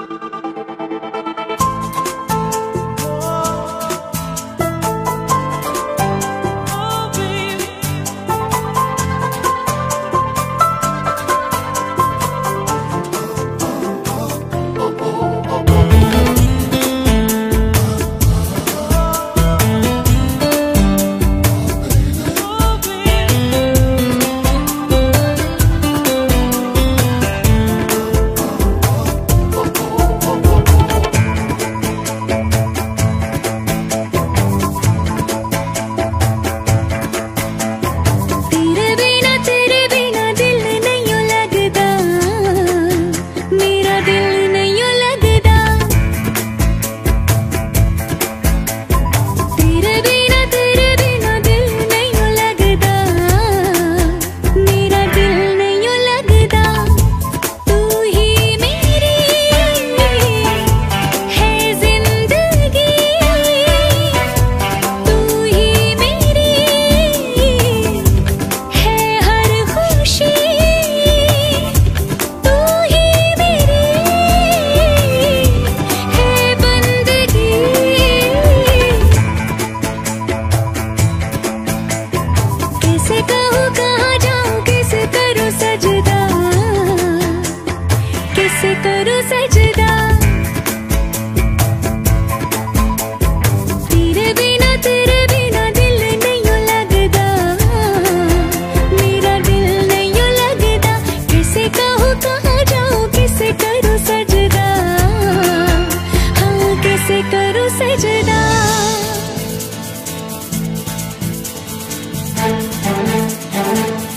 सजदा।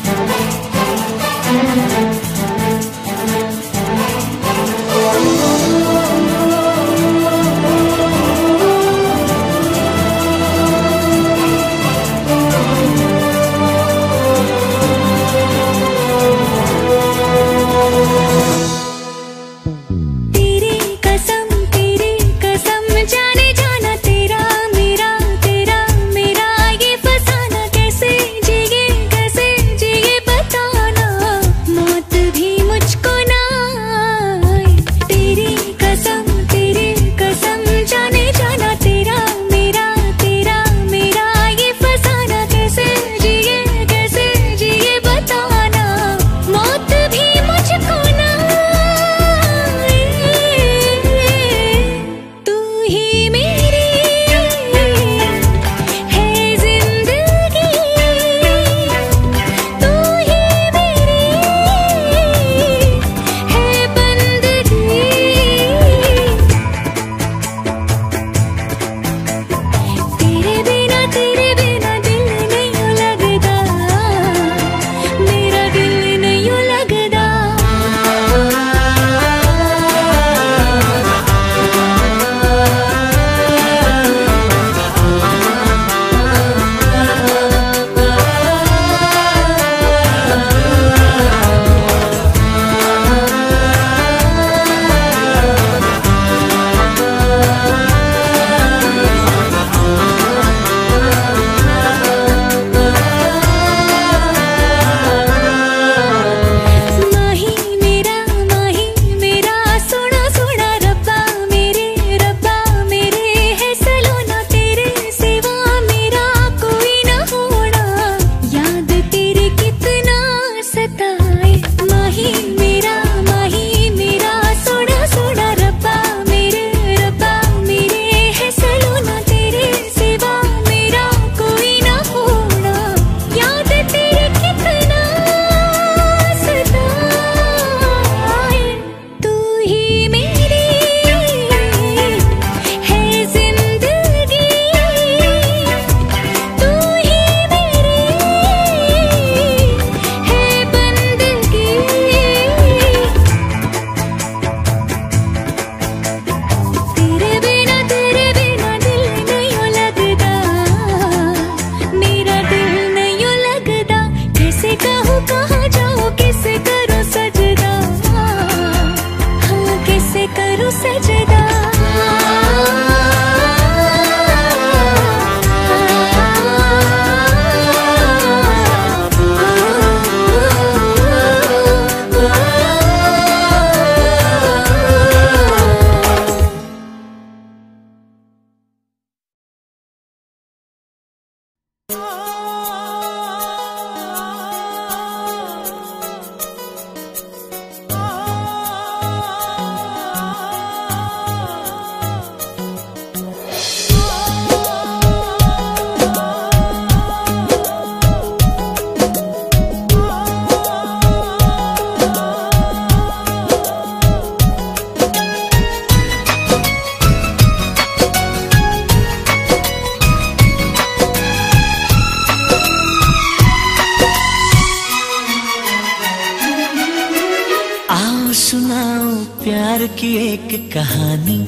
प्यार की एक कहानी।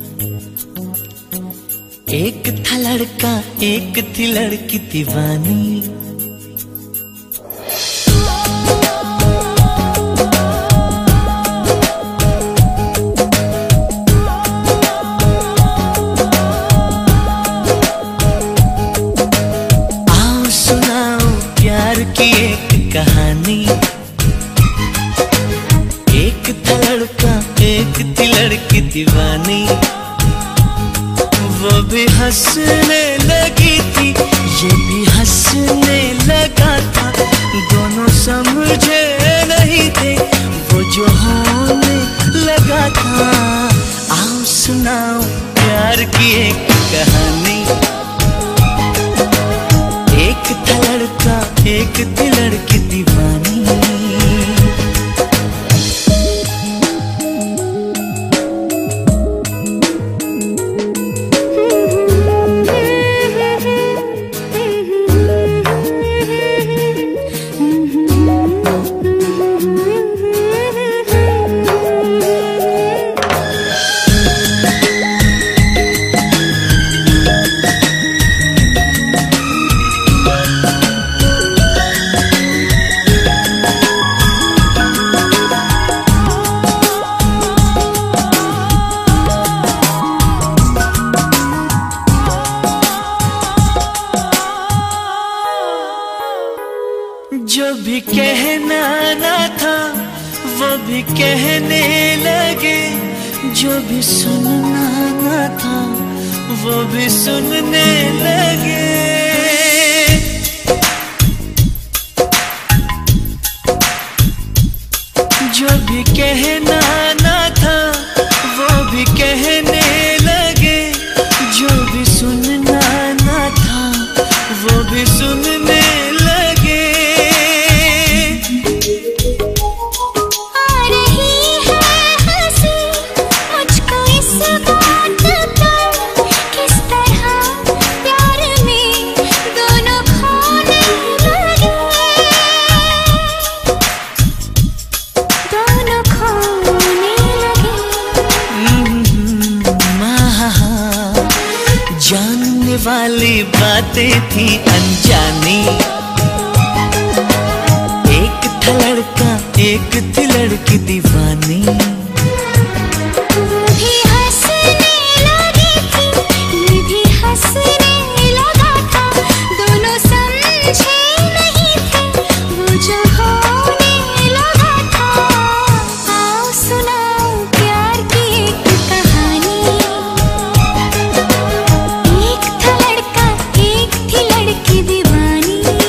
एक था लड़का, एक थी लड़की दीवानी। आओ सुनाओ प्यार की एक कहानी। एक था लड़का, एक थी लड़की दीवानी। वो भी हंसने लगी थी, ये भी हंसने लगा था। दोनों समझे नहीं थे, वो जो होने लगा था। आओ सुनाओ प्यार की एक कहानी। एक था लड़का, एक थी लड़की दीवानी। जो भी कहना ना था वो भी कहने लगे। जो भी सुनना ना था वो भी सुनने लगे। जो भी कहना ना था वो भी कहने लगे। जो भी सुनना ना था वो भी सुनने लगे। जानने वाली बातें थी अनजानी। एक था लड़का, एक थी लड़की दीवानी। भी हंसने लगी थी, ये भी हंसने लगा था। दोनों समझे नहीं थे, वो जो होने लगा था। आओ सुनाओ प्यार की एक कहानी। एक था लड़का, एक थी लड़की दीवानी।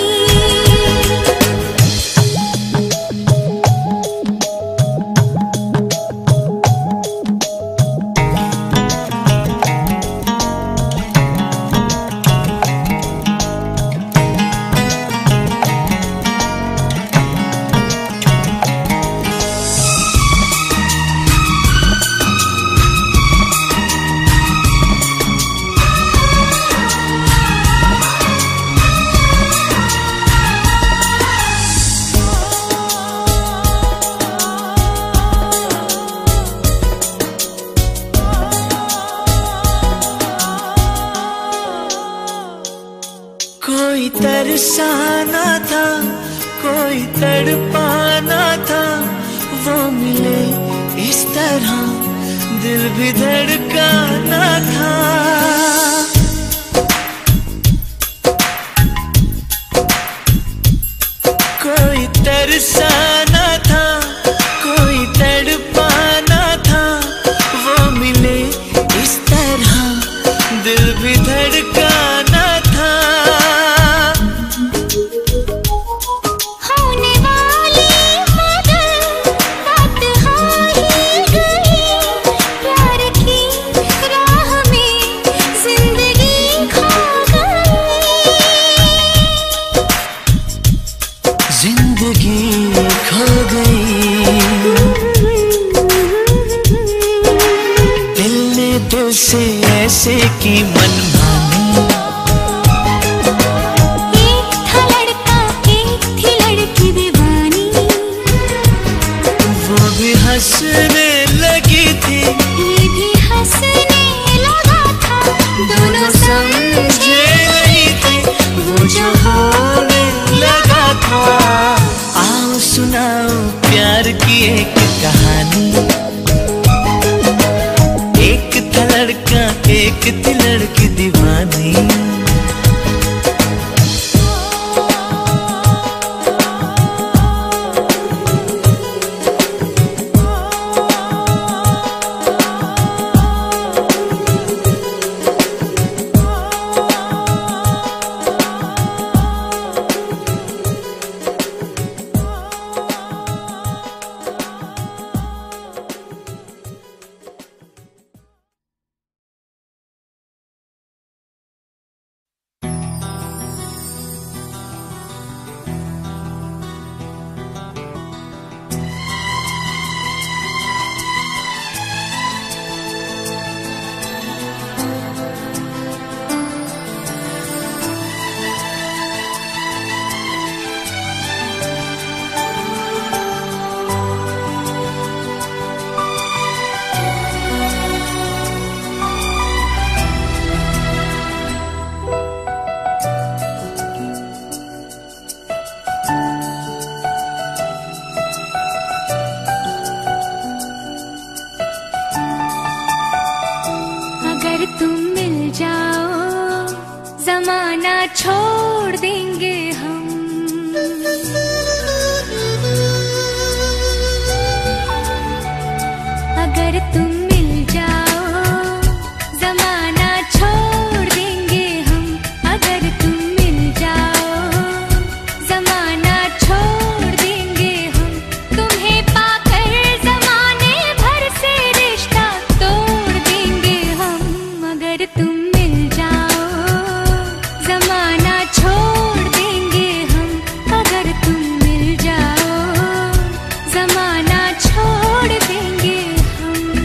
कोई तरसाना था, कोई तड़पाना था। वो मिले इस तरह दिल भी धड़काना था। कोई तरसाना था, कोई तड़पाना था। वो मिले इस तरह दिल भी धड़काना था। जिंदगी खो गई, दिल ने दिल से ऐसे की मनमानी। एक था लड़का, एक थी लड़की दीवानी। वो भी हंसने लगी थी, सुनाओ प्यार की एक कहानी। एक था लड़का एक थी लड़की दीवानी। जमाना छोड़ देंगे हम। अगर तुम मिल जाओ जमाना छोड़ देंगे हम। अगर तुम मिल जाओ जमाना छोड़ देंगे हम। तुम्हें पाकर जमाने भर से रिश्ता तोड़ देंगे हम। अगर तुम मिल जाओ जमाना छोड़ देंगे हम। अगर तुम मिल जाओ जमाना छोड़ देंगे हम।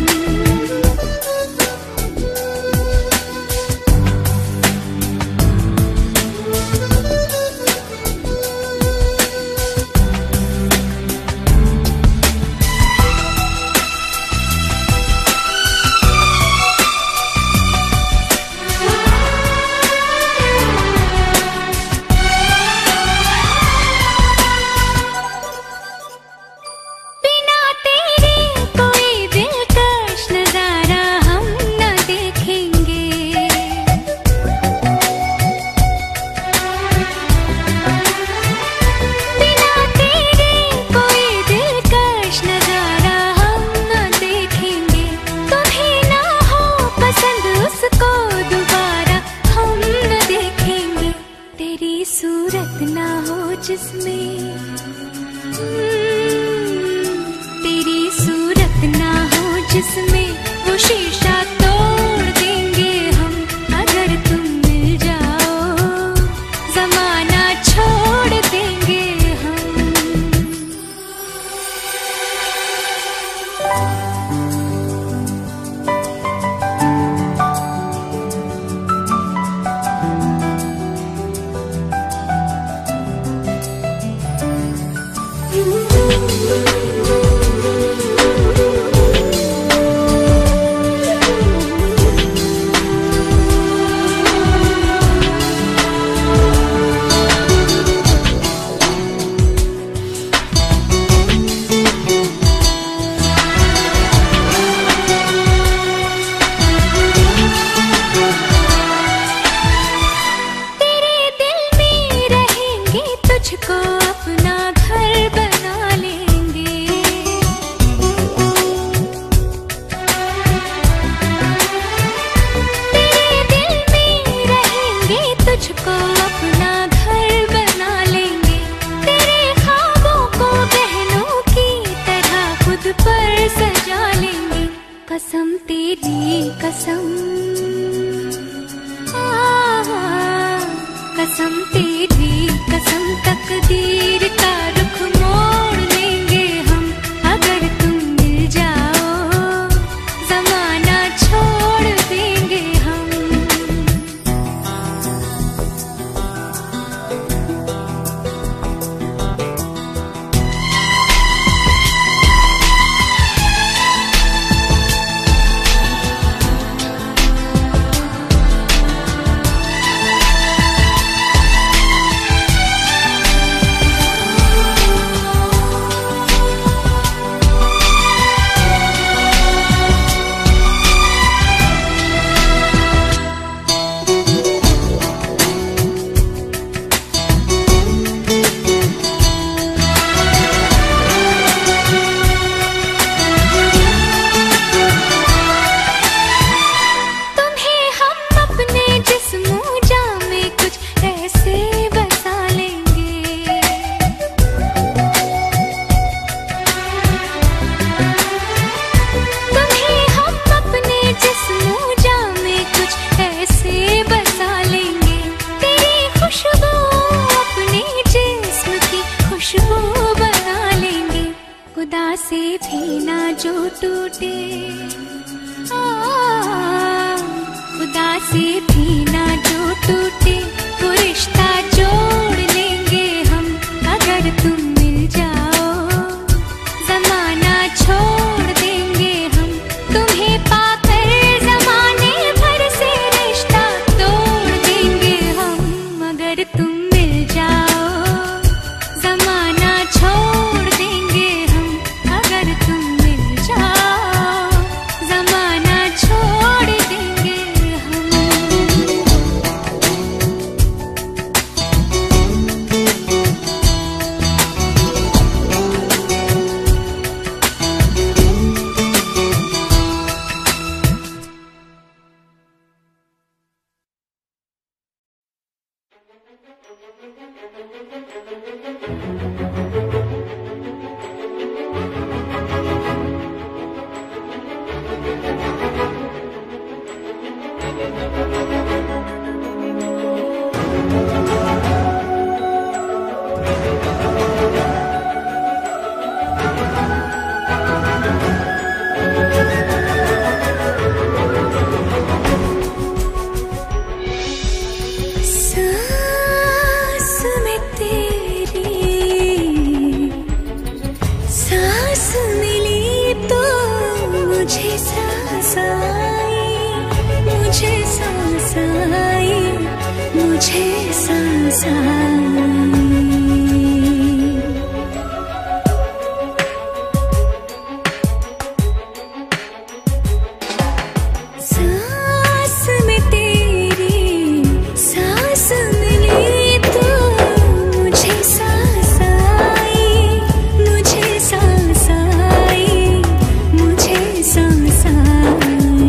बिना तेरे कोई दिलकश नजारा हम न देखेंगे। बिना तेरे कोई दिलकश नजारा हम न देखेंगे। तुम्हें ना हो पसंद उसको दोबारा हम न देखेंगे। तेरी सूरत ना हो जिसमें तेरी सूरत ना हो जिसमें वो शीशा तोड़ देंगे हम। अगर तुम मिल जाओ जमाना छोड़ देंगे हम। तेरे दिल में रहेंगे तुझको अपना घर बना लेंगे। वो बना लेंगे, खुदा से भी ना जो टूटे, खुदा से भी ना जो टूटे, वो रिश्ता जोड़ लेंगे हम अगर तुम मिल जाओ। जमाना छोड़ देंगे हम तुम्हें पाकर, जमाने भर से रिश्ता तोड़ देंगे हम अगर तुम मिल जाओ। जमाना छोड़ देंगे हम अगर तुम मिल जाओ, जमाना छोड़ देंगे हम। सांस में तेरी सांस मिली तो मुझे सांस आई, मुझे सांस आई, मुझे सांस आई। सांस में तेरी सांस मिली तो मुझे सांस आई, मुझे सांस आई, मुझे सांस आई।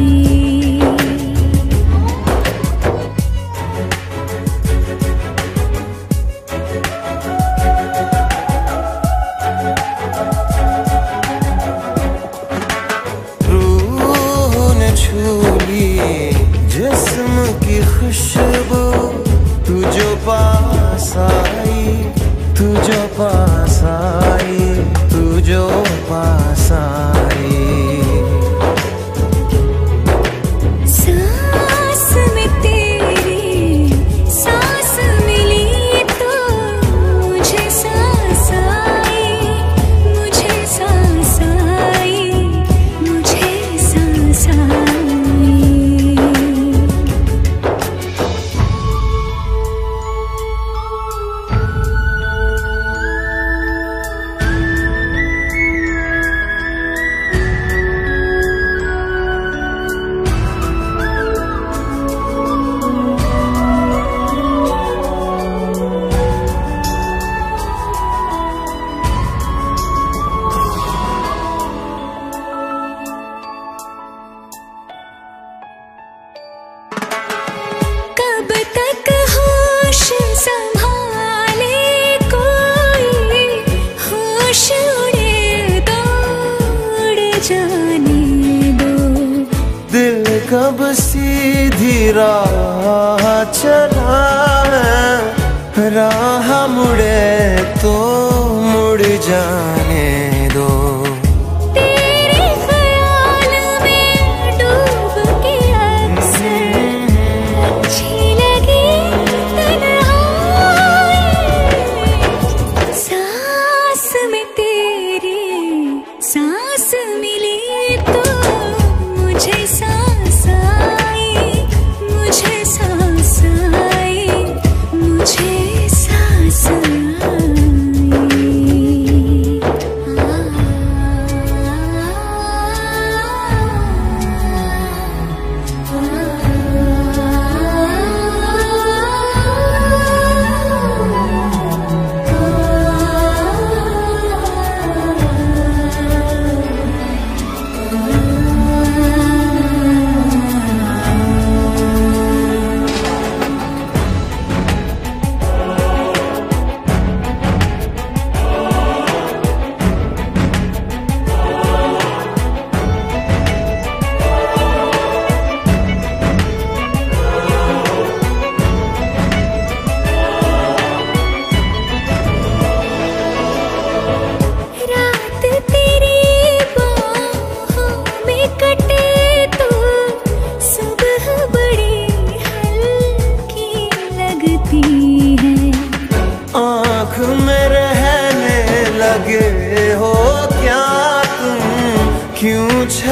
रूह ने छू ली जिस्म की खुशबू, तू जो पास आई, तू जो पास आई, तू जो पास आई। सांस में तेरी सांस मिली तो मुझे सांस आई, मुझे सांस आई, मुझे सांस आई। कब तक होश संभाले कोई, होश उड़े तो उड़ जाने दो। दिल कब सीधी राह चला है, राह मुड़े तो मुड़ जाने दो। तेरे ख्याल में डूब के अक्सर अच्छी लगी तन्हाई। सांस में तेरी सांस मिली तो मुझे सांस आई, मुझे सांस आई, मुझे सांस आई।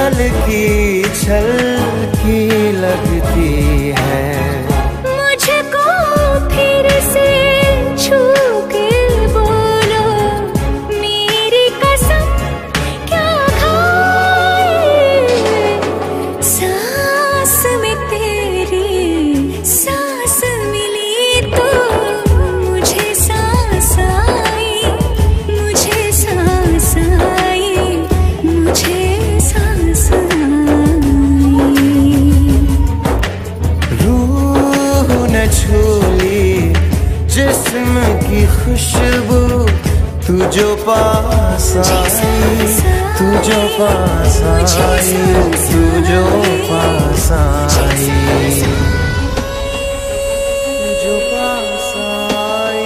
हल्की छलकी लगती है। मुझको फिर से छू के बोलो मेरी कसम क्या खाए। सांस में तेरी सांस मिली तो मुझे सांस आई, मुझे सांस आई, मुझे सांस आई। रूह न छूली जिस्म की खुशबू, तू जो पास आई, तू जो पास आई, तू जो पास आई, तू जो पास आई।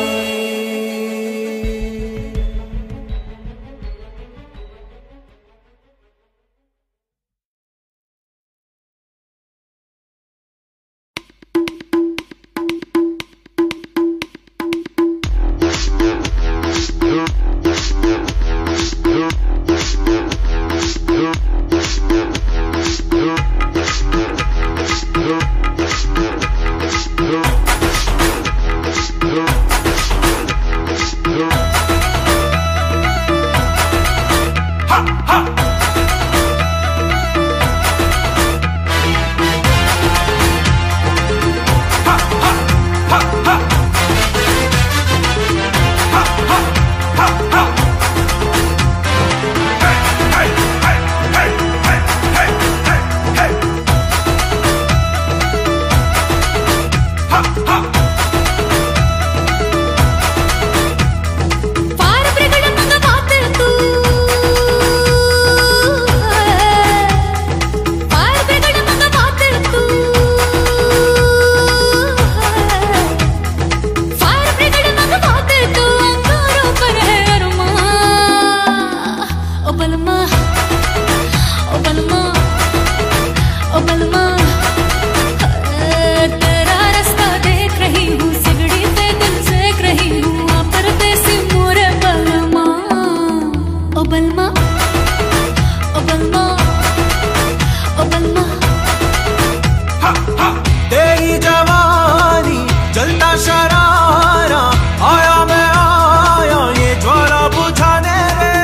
तेरी जवानी जलता शरारा, आया मैं आया ये ज्वाला बुझाने रे।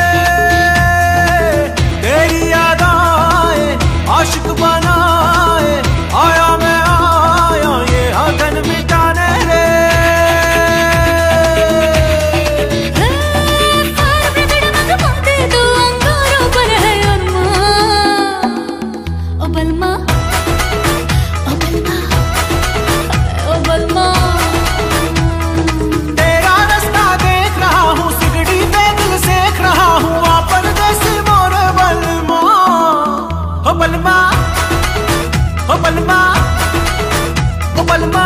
तेरी यादाएं आशिक बनाए, आया मैं आया ये अगन मिटाने रे। तेरा रास्ता देख रहा हूँ, सिगड़ी पे दिल सेक रहा हूँ, आ परदेसी मोर बलमा। हो बलमा, हो बलमा, हो बलमा।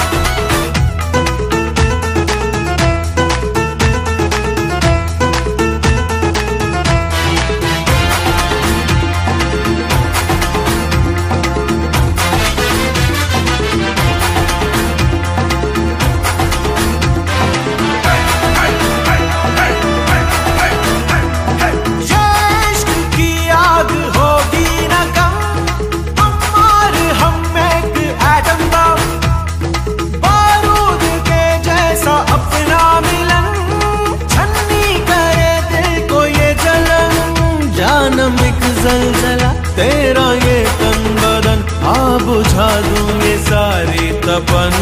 जलजला तेरा ये तन बदन, आ बुझा दूं ये सारी तपन।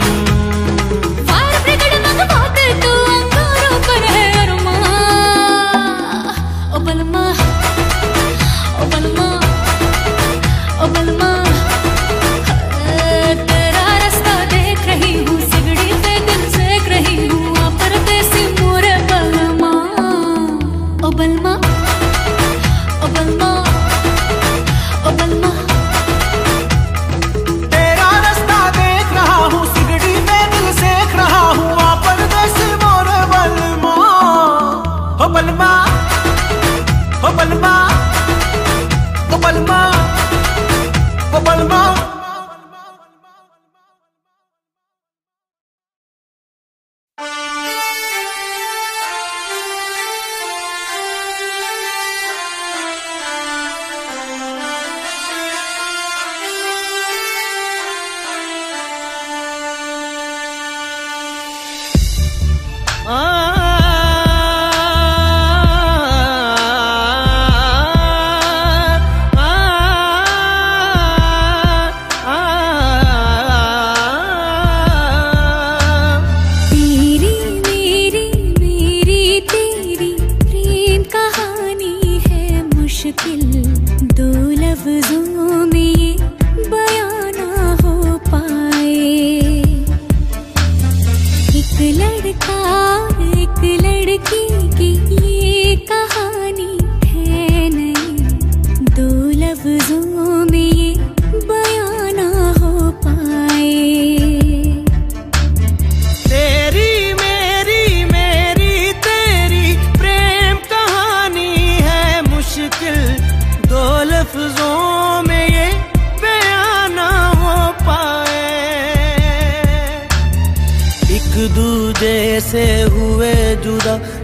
तेरा रास्ता देख रही हूँ, सिगड़ी पे दिल सेक रही हूँ, आ परदेसी मोर बलमा। ओ बलमा, ओ बलमा, ओ बलमा। तेरा रास्ता देख रहा हूँ, सिगड़ी पे दिल सेक रहा हूँ, आ परदेसी मोर बलमा। हो बलमा, हो बलमा, हो बलमा, हो बलमा।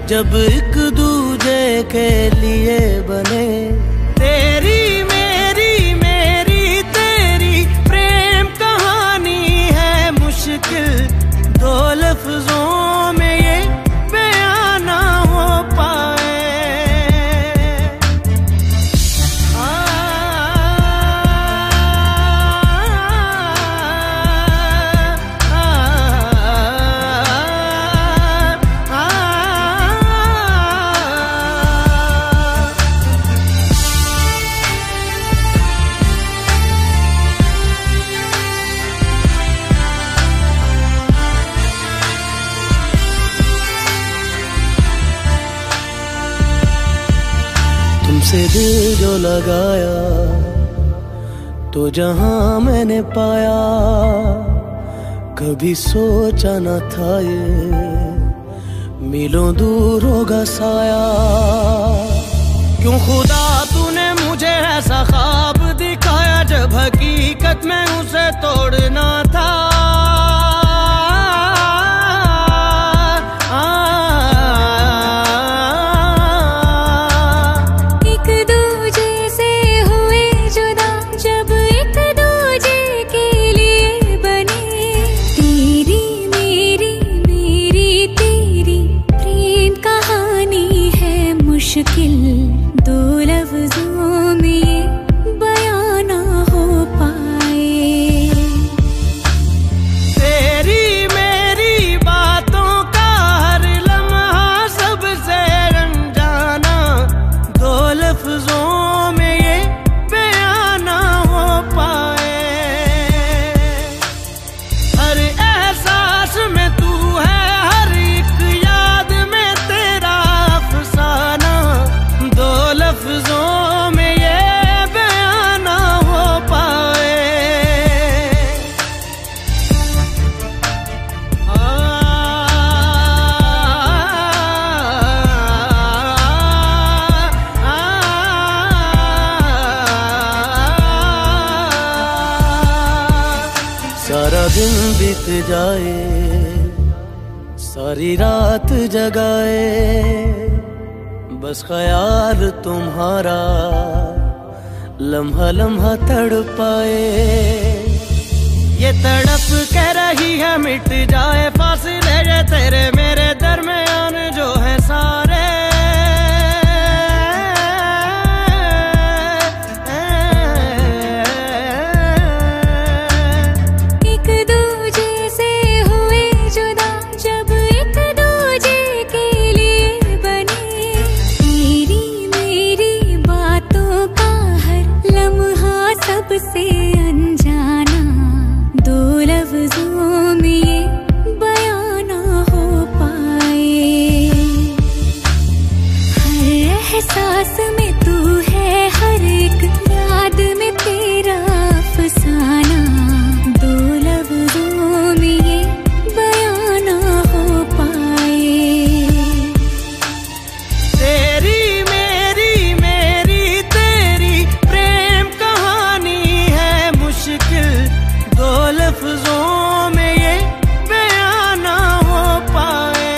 जब एक दूजे के लिए बने। तेरी मेरी मेरी तेरी प्रेम कहानी है मुश्किल, दो लफ्जों में ये बयां ना हो पाए। तुमसे दिल जो लगाया तो जहां मैंने पाया, कभी सोचा न था ये मीलों दूर होगा साया। क्यों खुदा तूने मुझे ऐसा ख्वाब दिखाया, जब हकीकत में उसे तोड़ना था। मुश्किल दो लफ्जों में बयां ना हो पाए। तेरी मेरी बातों का हर लम्हा सबसे अनजाना, दो लफ्जों में ये बयां ना हो पाए। हर एहसास में तू है, हर एक याद में तेरा अफसाना, दो लफ्जों में ये बयां ना हो पाए। सारा दिन बीत जाए, सारी रात जगाए, बस ख्याल तुम्हारा लम्हा लम्हा तड़पाए। ये तड़प कह रही है मिट जाए फासले, ये तेरे मेरे दरमियान जो है सारे। एक दूजे से हुए जुदा, जब एक दूजे के लिए बने। तेरी मेरी बातों का हर लम्हा सबसे अनजाना, दो लफ्जों में ये बयां ना हो पाए। हर एहसास में तू है, हर एक याद में तेरा अफसाना, दो लफ्जों में ये बयां ना हो पाए। तेरी मेरी मेरी तेरी प्रेम कहानी है मुश्किल, दो लफ्जों में ये बयां ना हो पाए।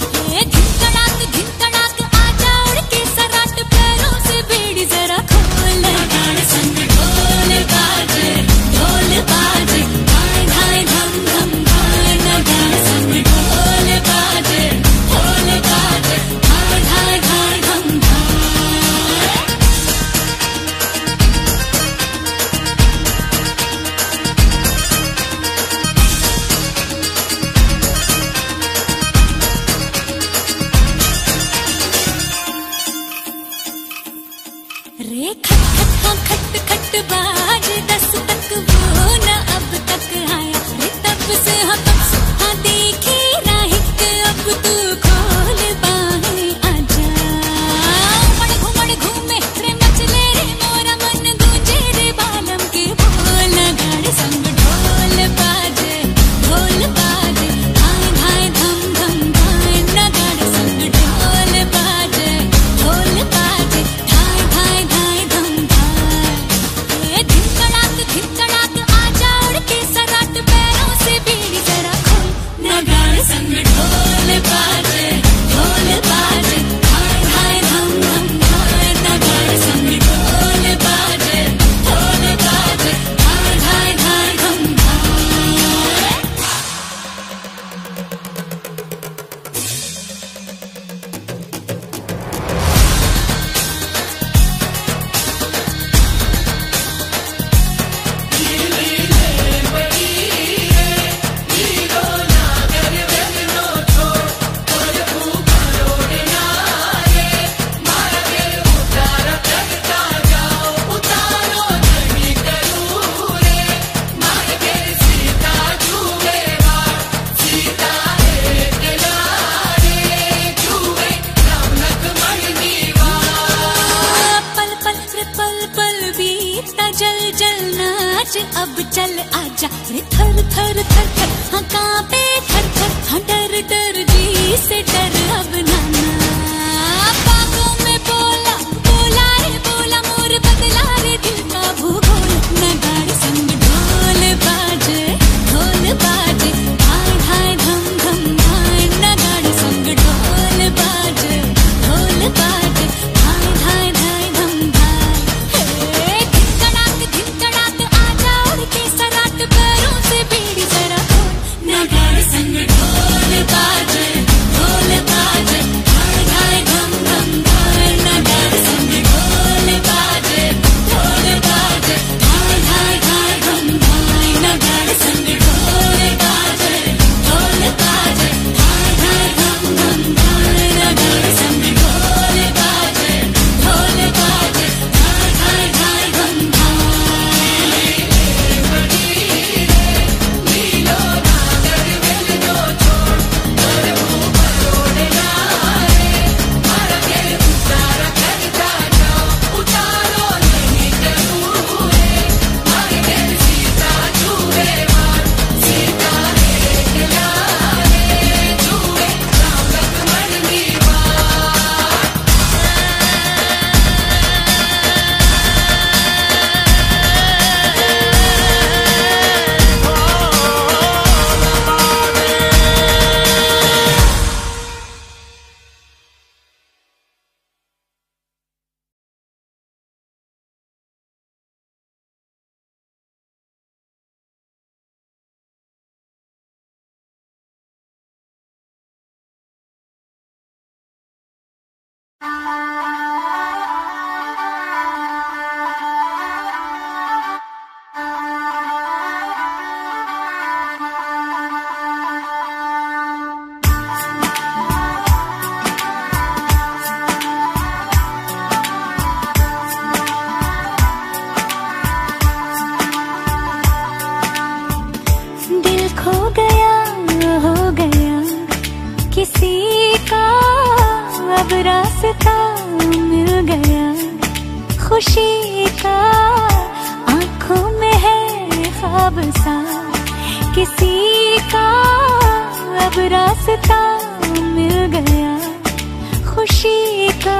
खोल आज अब चल आजा रे थर थर थर थर हाँ कांपे थर थर हाँ डर डर जी से डर अब नाना बागों में बोला बोला रे बोला मोर बदला रे दिल का भूगोल नगाड़े संग ढोल बाजे हाय हाय धम धम हाय नगाड़े संग ढोल बाजे हाय हाय धाय धम धाय धिकड़ाक आजा उड़ के सराट पैरों से बेड़ी जरा खोल नगाड़े संग ढोल बाजे हाय हाय धम धम धाय नगाड़े संग ढोल बाजे हाय हाय धाय धम धाय नगाड़े संग ढोल बाजे हाय हाय धम धम धाय नगाड़े संग ढोल बाजे हाय हाय धाय धम दिल खो गया हो गया किसी का अब रास्ता मिल गया खुशी का आंखों में है ख्वाब सा किसी का अब रास्ता मिल गया खुशी का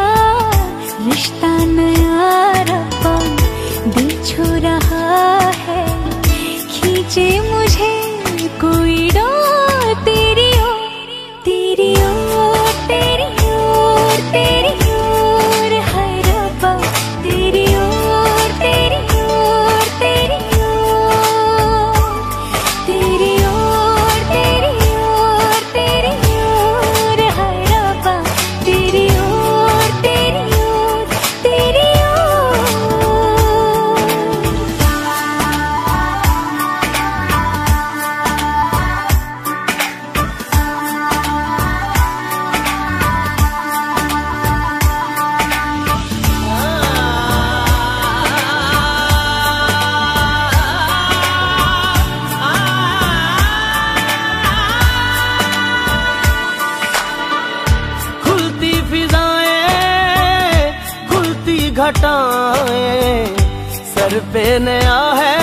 रिश्ता नया रब्बा दिल छू रहा है खींचे मुझे कोई डोर तेरी ओर तेरी ओर तेरी ओर तेरी ओर है रब्बा तेरी ओर तेरी ओर तेरी ओर तेरी ओर तेरी ओर तेरी ओर है रब्बा तेरी ओर तेरी ओर तेरी ओर खुलती फिजाएं खुलती घटाएं सर पे नया है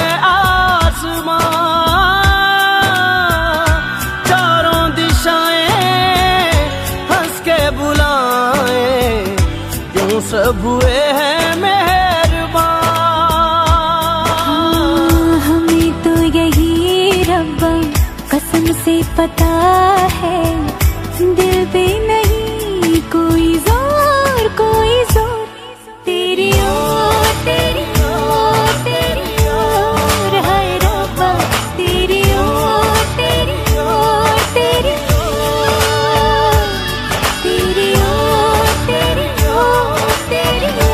आसमां चारों दिशाएं हंस के बुलाएं यूं सब हुए हैं मेहरबान हमें तो यही रब्बा कसम से पता है दिल पे नहीं कोई जोर तेरी ओर तेरी ओर तेरी ओर है रब्बा तेरी ओर तेरी ओर तेरी ओर तेरी ओर तेरी ओर तेरी ओर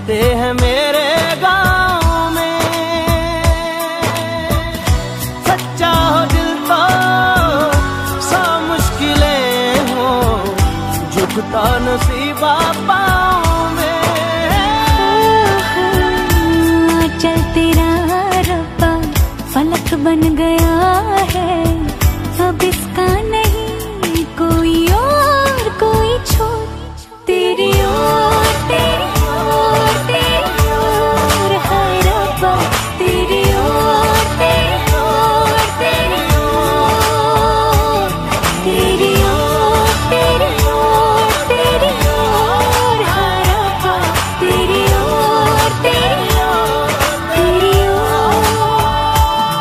कहते हैं मेरे गाँव में, सच्चा हो दिल तो सौ मुश्किलें हो, झुकता नसीबा पाँव में। चल तेरा रब्बा फलक बन गया है, अब इसका नहीं कोई और कोई छोर। तेरी ओर तेरी ओर तेरी ओर हाय रब्बा, तेरी ओर तेरी ओर तेरी ओर, तेरी ओर तेरी ओर तेरी ओर हाय रब्बा, तेरी ओर तेरी ओर तेरी ओर।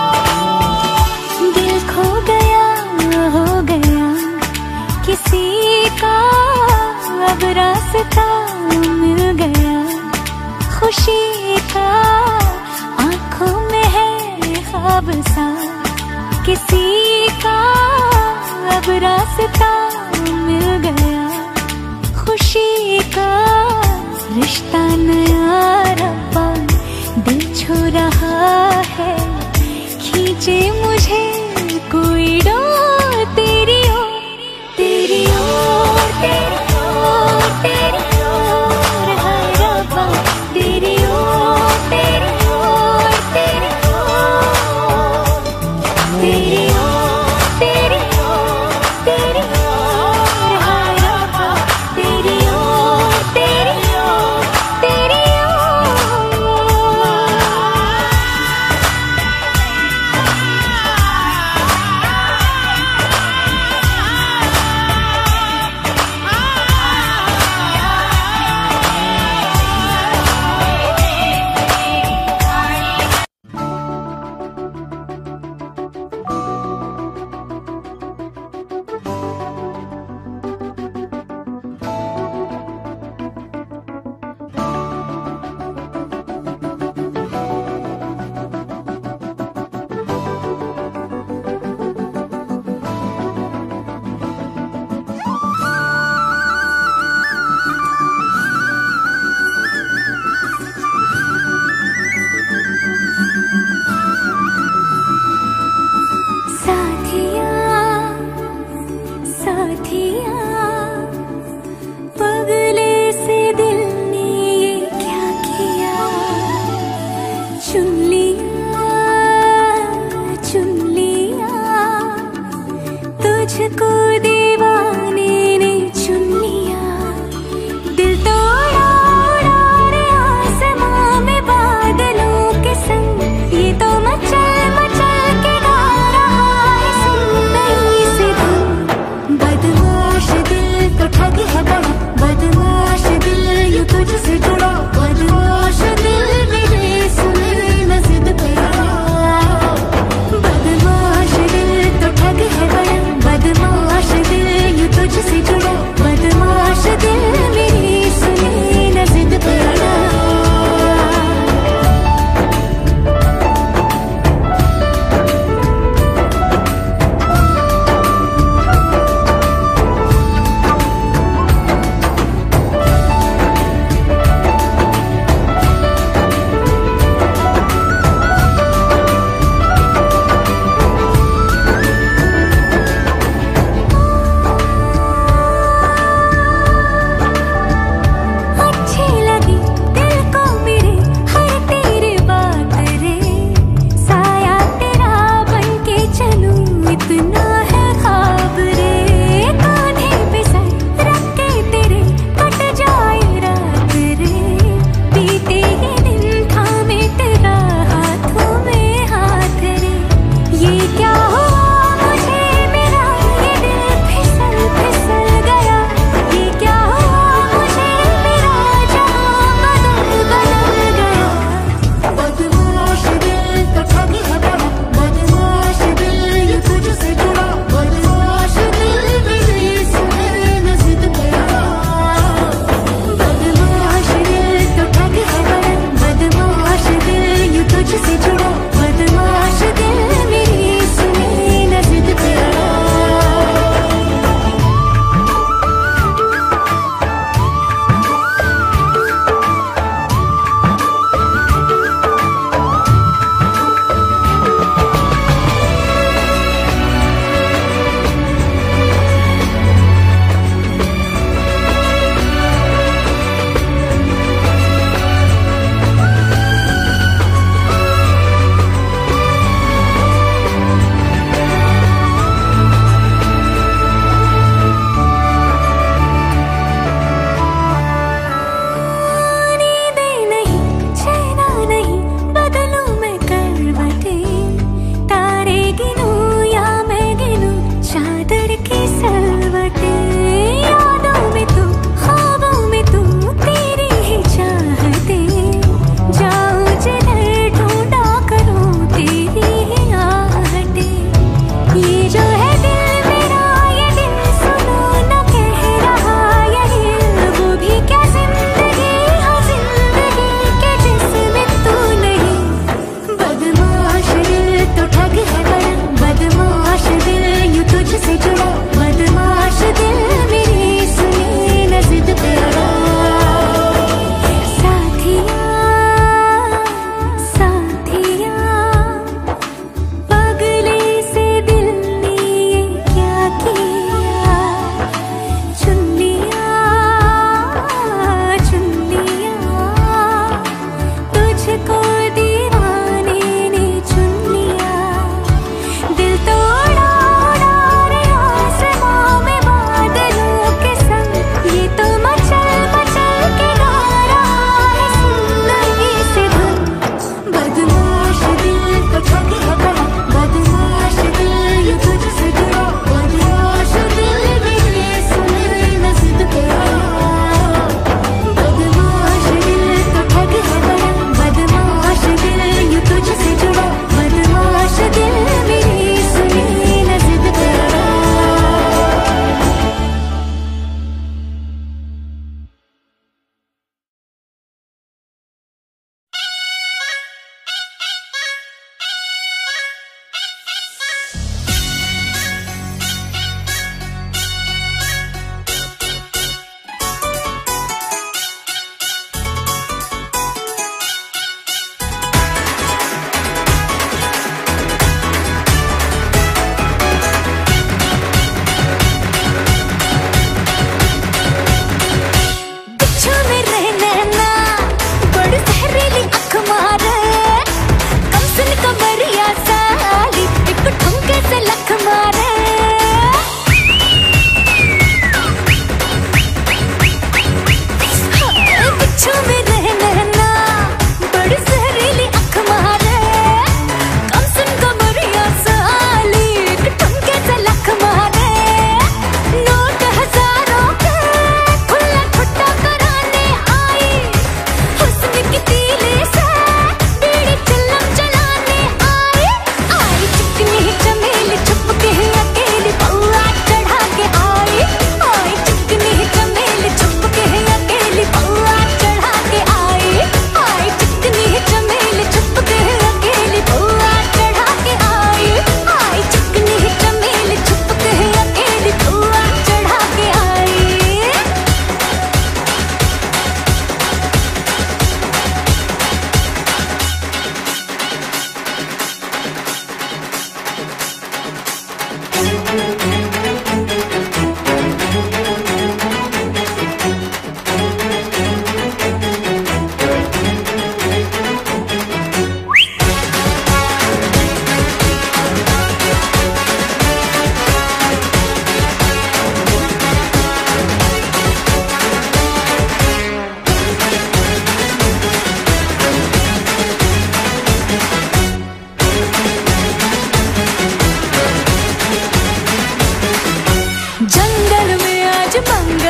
दिल खो गया हो गया किसी का, अब रास्ता मिल गया खुशी का, आँखों में है ख्वाब सा किसी का, अब रास्ता मिल गया खुशी का। रिश्ता नया रब्बा दिल छू रहा है, खींचे मुझे कोई डोर। तेरी ओर तेरी ओर तेरी ओर तेरी ओर हाय रब्बा, तेरी ओर तेरी ओर तेरी ओर, तेरी ओर तेरी ओर तेरी ओर हाय रब्बा, तेरी ओर तेरी ओर तेरी ओर।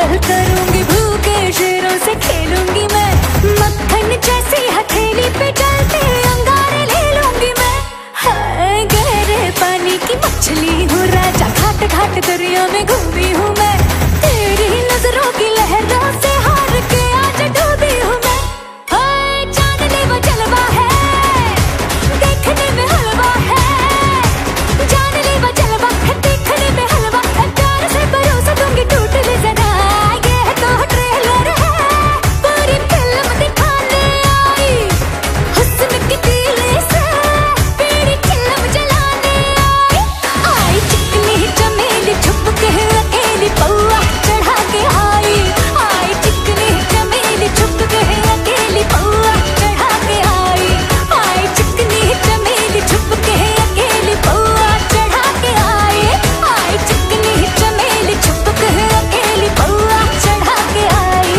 पल करूंगी, भूखे शेरों से खेलूंगी मैं, मक्खन जैसी हथेली पे चलते अंगारे ले लूंगी मैं। हाय गहरे पानी की मछली हूँ राजा, घाट घाट दरिया में घूमी हूँ मैं, तेरी नजरों की लहरों से हार के आज डूबी हूँ मैं। हाय जानने वो जलवा है, देखने में हलवा है, जानने वो जलवा है, देखने में हलवा है, प्यार से भरोसा दूंगी टूट भी जरा, ये तो ट्रेलर है, पूरी फिल्म दिखाने आई, हुस्न की तीली से पीड़ी चिल्लम जलाने आई, चिकनी चमेली छुप के अकेली पौआ चढ़ा के आई, चिकनी चमेली छुप के अकेली पौआ चढ़ा के आई, चिकनी चमेली छुप के अकेली पौआ चढ़ा के आई, चिकनी चमेली छुप के अकेली पौआ चढ़ा के आई।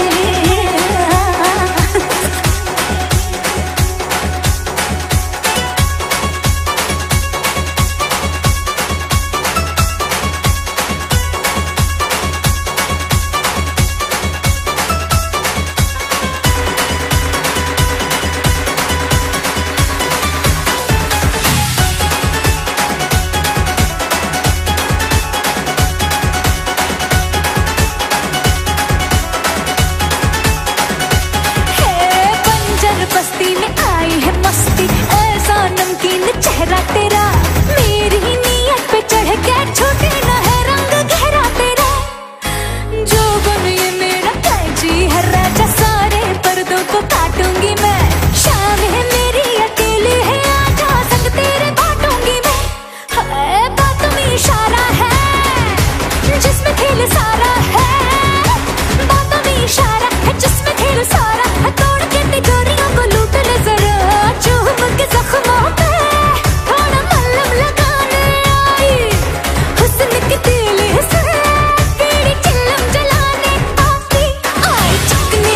बंजर बस्ती में आई है मस्ती, ऐसा नमकीन चेहरा तेरा, मेरी नीयत पे चढ़ के छूटे न है रंग गहरा तेरा, जो गुन ये मेरा कैची है राजा, सारे पर्दों को काटूंगी मैं, शाम है मेरी अकेली है, आजा संग तेरे बांटूंगी मैं। हाय बातों में इशारा है, जिसमें खेल सारा है, बातों में इशारा है, जिसमें खेल सारा है, तोड़ के तिजोरियों को लूट ले जरा, चूम के जख्मों पे थोड़ा मलहम लगाने आई, हुस्न की तीली से पीड़ी चिल्लम जलाने आई, चिकनी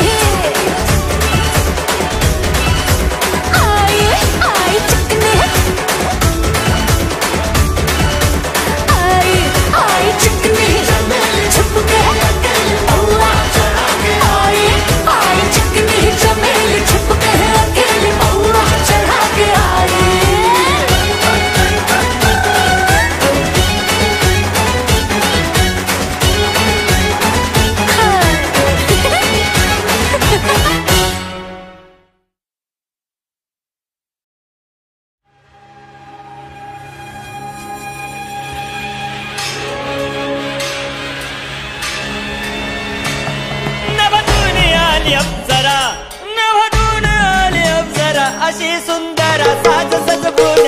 आई चिकनी आई चिकनी छुप के पौआ चढ़ा के आई, चिकनी चमेली छुप के अकेली पौआ चढ़ा के आई। नवधून आली अब जरा अशी सुंदर साज सजबून,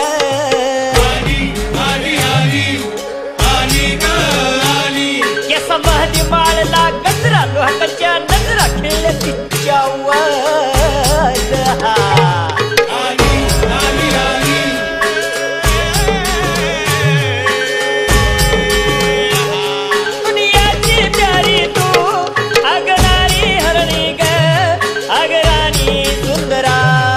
केस महदी माळला गजरा, लोहकाच्या नजरा खेळल्या तिच्या दुनियाची प्यारी तू, अगराणी हरणी ग, अगराणी सुंदरा,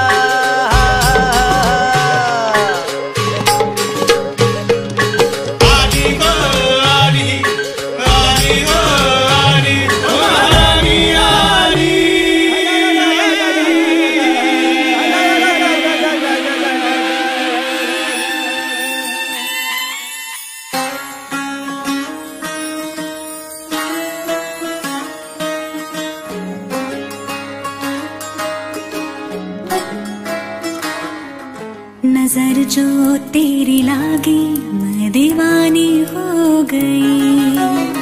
नजर जो तेरी लागी मैं दीवानी हो गई,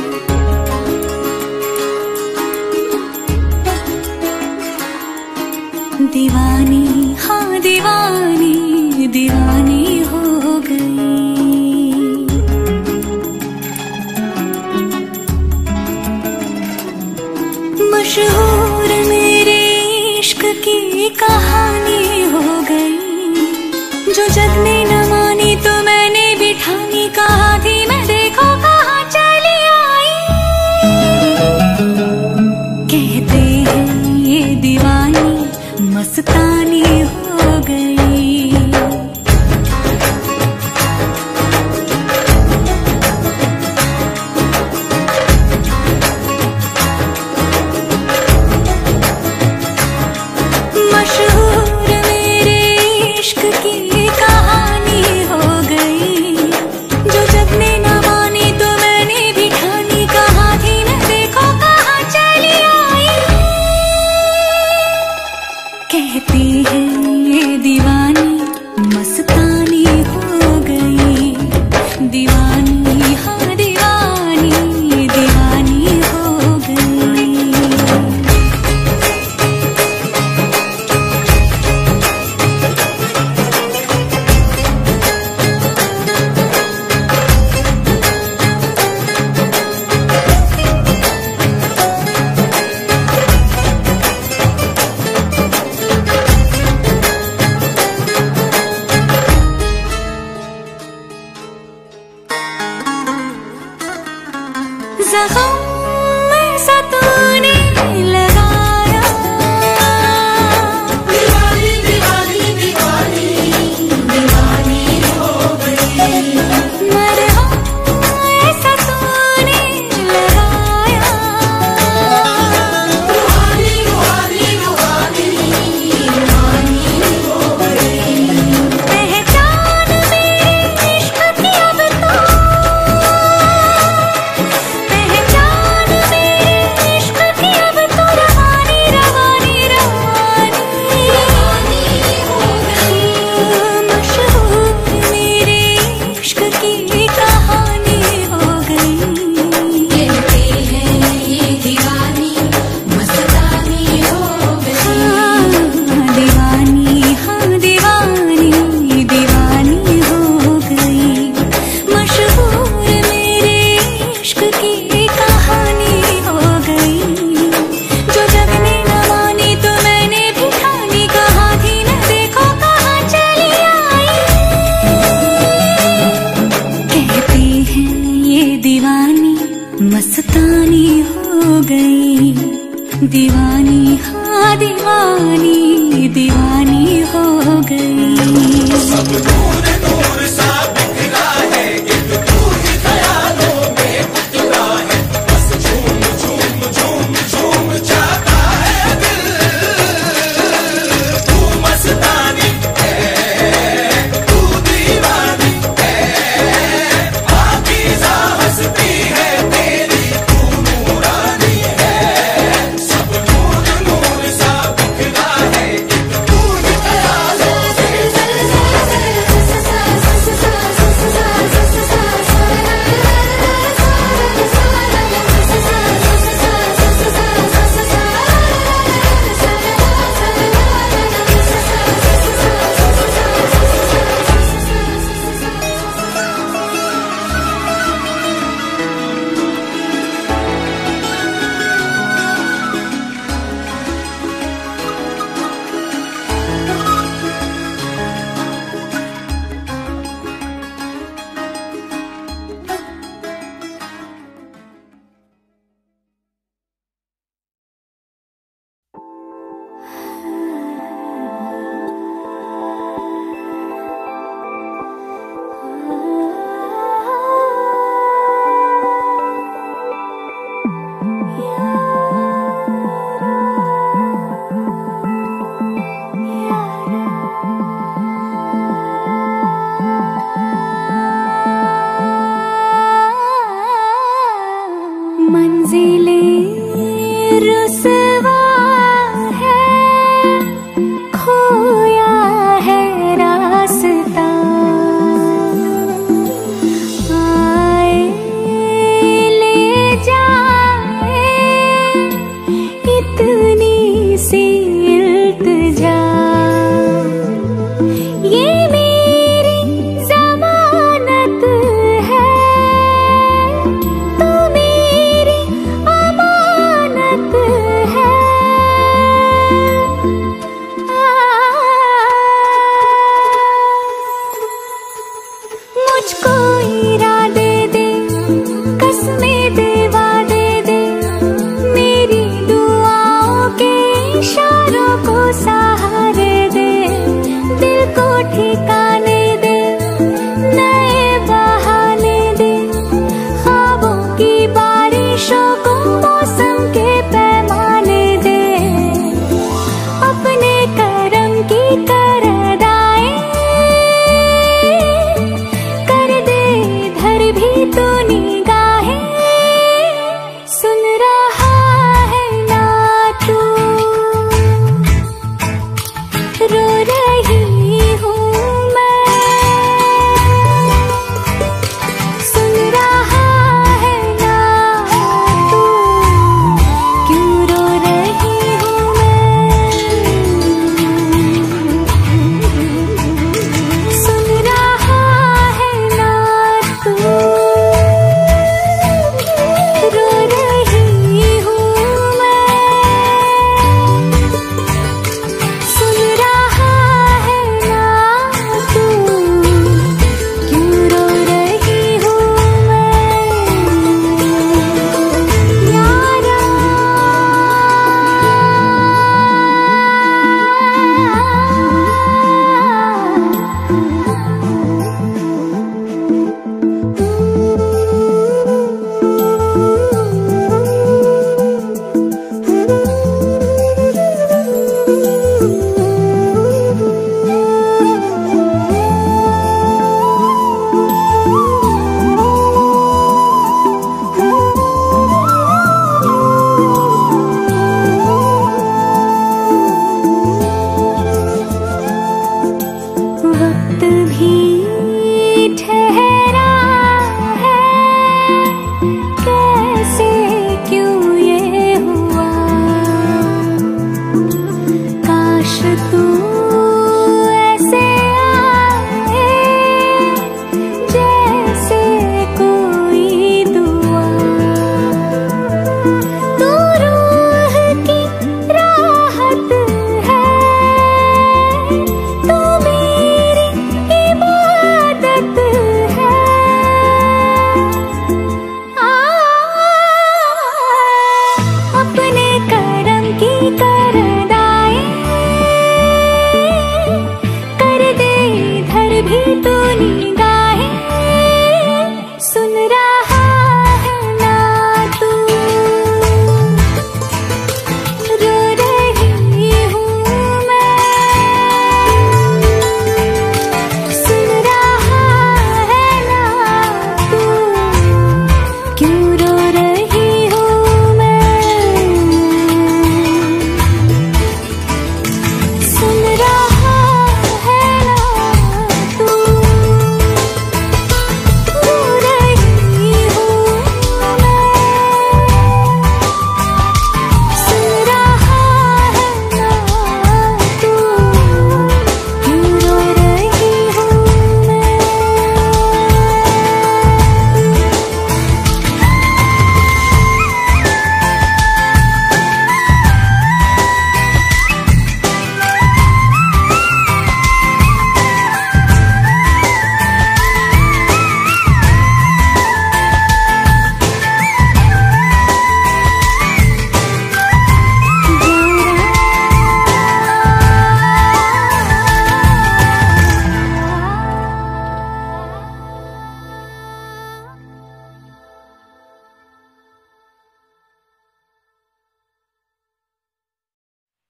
दीवानी हाँ दीवानी दीवानी हो गई। मशहूर मेरे इश्क की कहानी हो गई, जो जग ने न मानी तो मैंने भी ठानी, कहा थी मैं देखो कहाँ चली आई। कहते हैं ये दीवानी मस्तानी हो गई। गई, दीवानी हाँ दीवानी, दीवानी हो गई। सब नूर नूर सा बिखरा है, एक तू ही ख्यालों में उतरा है, बस झूम झूम झूम झूम जाता है दिल। तू मस्तानी है, तू दीवानी है, पाकीज़ा हस्ती है तेरी, तू नूरानी है। सब नूर नूर सा बिखरा है, एक तू ही ख्यालों में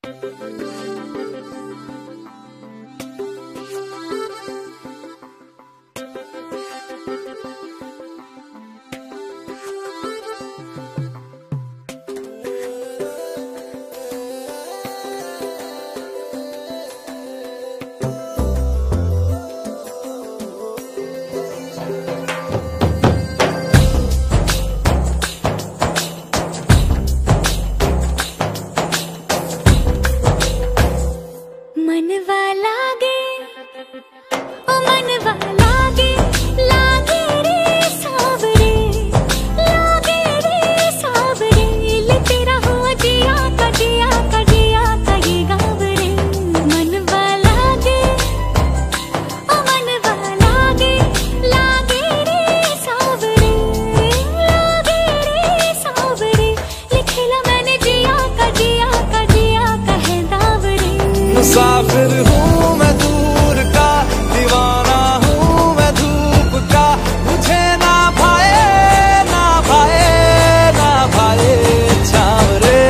मुसाफिर हूँ मैं दूर का, दीवाना हूँ मैं धूप का, मुझे ना भाए ना भाए ना भाए छावरे।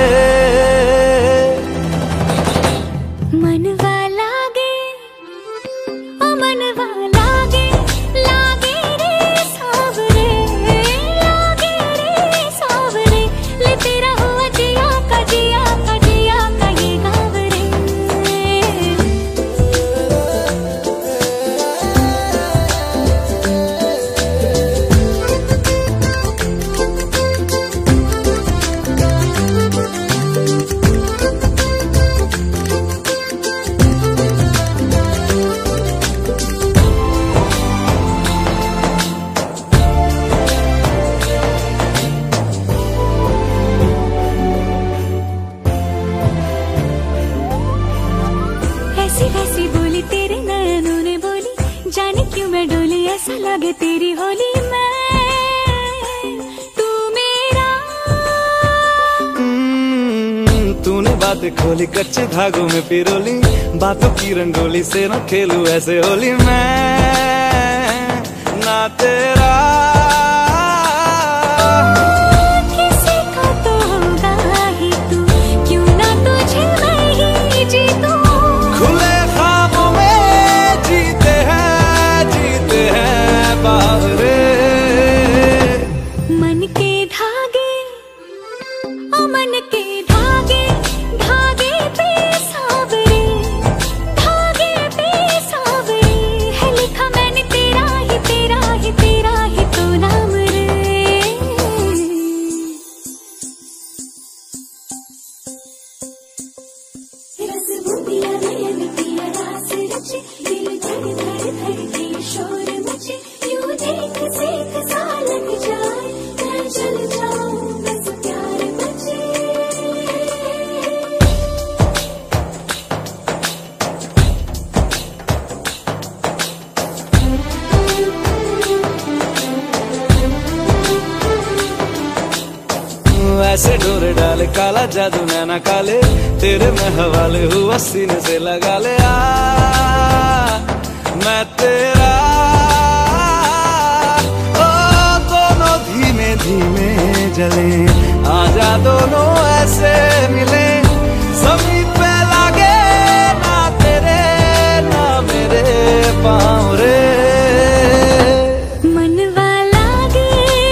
मनवा लागे ओ मनवा लागे, लागे रे सावरे, लागे रे सावरे, ले तेरा हुआ जिया का जिया का जिया का ये गावरे। ऐसी वैसी बोली तेरे नैनों ने बोली, जाने क्यों मैं डोली, ऐसा लगे तेरी होली मैं तू मेरा। तूने बातें खोली कच्चे धागों में पिरोली, बातों की रंगोली से न खेलूं ऐसे होली मैं ना तेरा। किसी को तो होगा ही तू, क्यों ना तुझे मैं ही जीतूं। खुले ख्वाबों में जीते हैं बावरे। मन के धागे ओ मन के धागे, धागे पे सावरे, धागे पे सावरे, है लिखा मैंने तेरा ही तेरा ही तेरा ही तो नाम रे। रस बूंदिया नयन पिया रास रचे, दिल धड़ धड़ धड़ के शोर मचे, यूं देख सेक सा लग जाए, मैं चल जाऊं बस प्यार बचे। ऐसे डोरे डाले काला जादू नैना काले, तेरे में हवाले हुआ सीने से लगा ले आ मैं तेरा। ओ दोनों धीमे धीमे जले, आजा दोनों ऐसे मिले, ज़मीन पे लागे ना तेरे ना मेरे पाँव रे। मनवा लागे,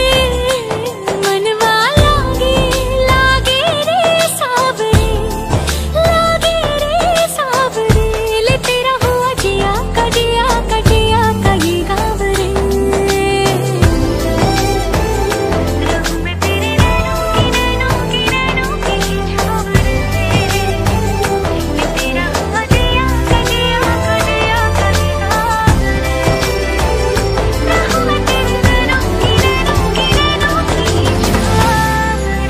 मनवा लागे, लागे रे सावरे, लागे रे सावरे, ले तेरा हुआ जिया का जिया का जिया का ये गावरे। रहूं मैं तेरे नैनों की नैनों की छावरे, ले तेरा हुआ जिया का जिया का जिया का ये गावरे। रहूं मैं तेरे नैनों की नैनों की नैनों की छावरे।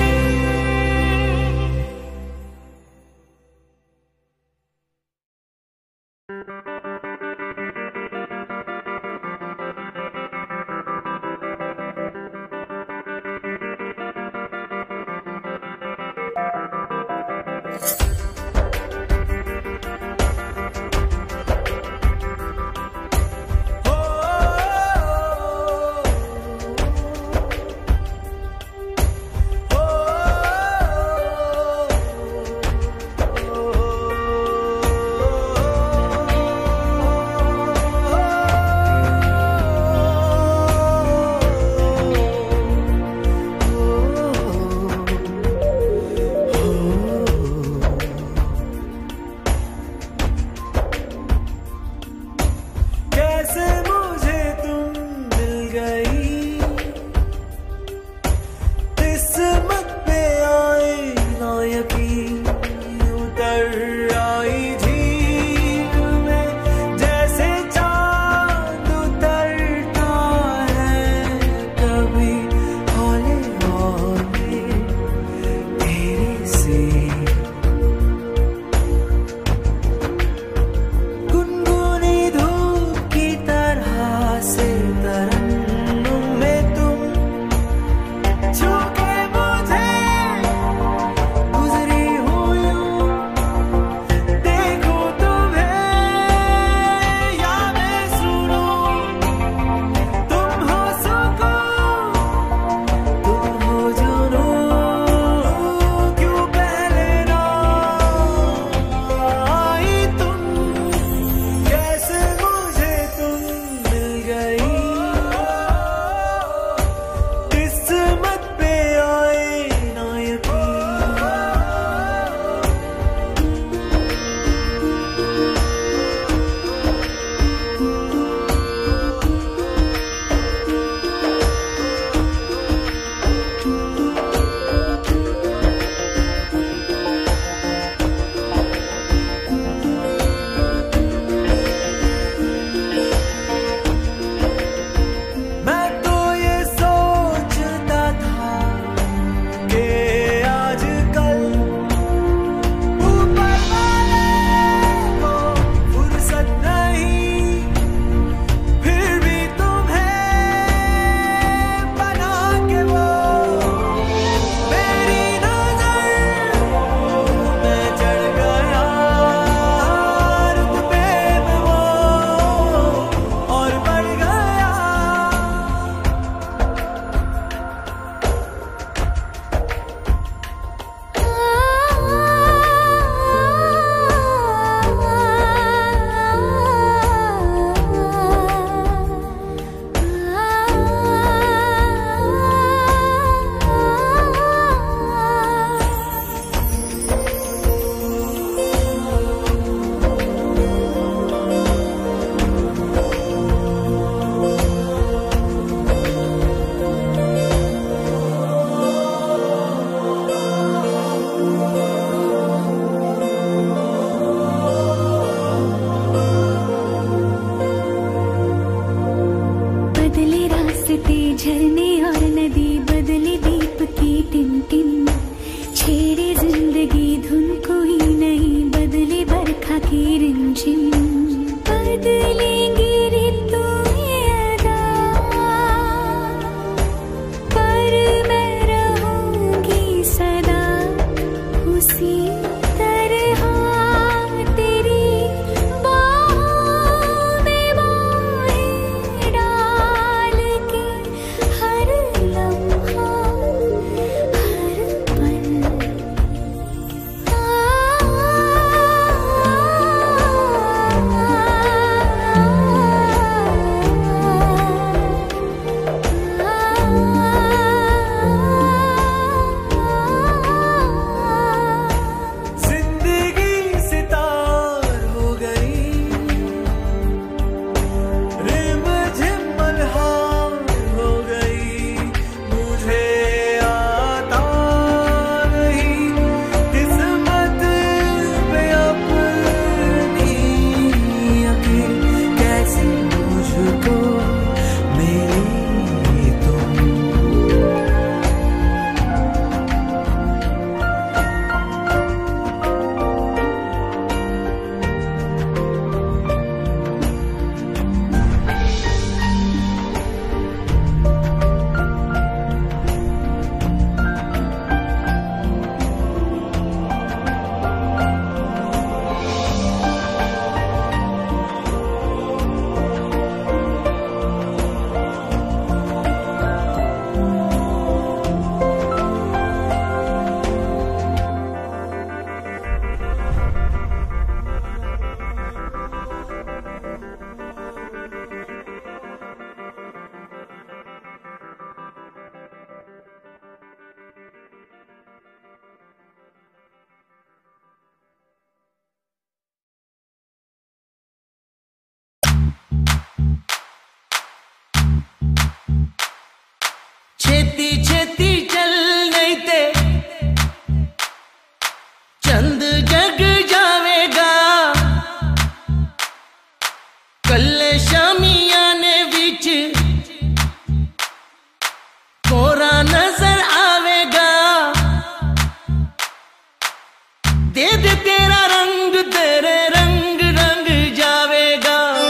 धुन कोई नहीं बदले बरखा की रिमझिम बदलेंगी ऋतुएं अदा पर मैं रहूंगी सदा उसी तरह तेरी बाहों में बाहें डाल के हर लम्हा हर पल छेती छेती चल नहीं ते चंद जग जावेगा कल्ले शामियाने विच कोरा नजर आवेगा दे दे तेरा रंग तेरे रंग रंग जावेगा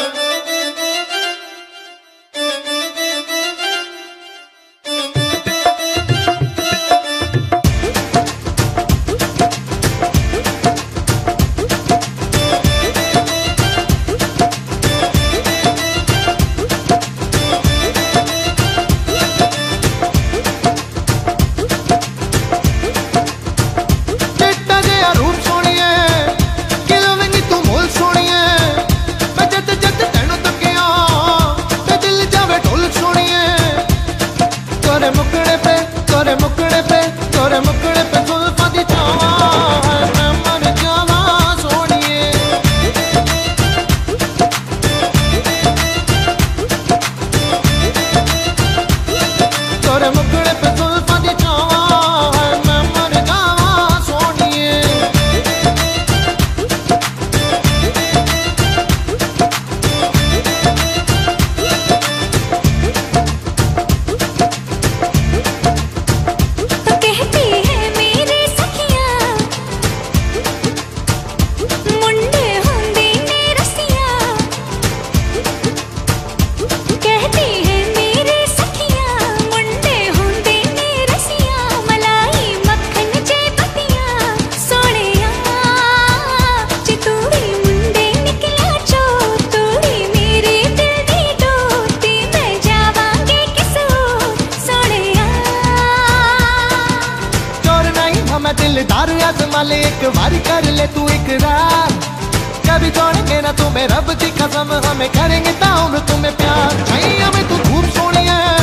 दिलदार आजमा ले एक बारी कर ले तू इकरार कभी छोड़ेंगे ना तुम्हें रब की कसम हमें करेंगे ताउम्र तुम्हें प्यार हमें तू खूब सोनी है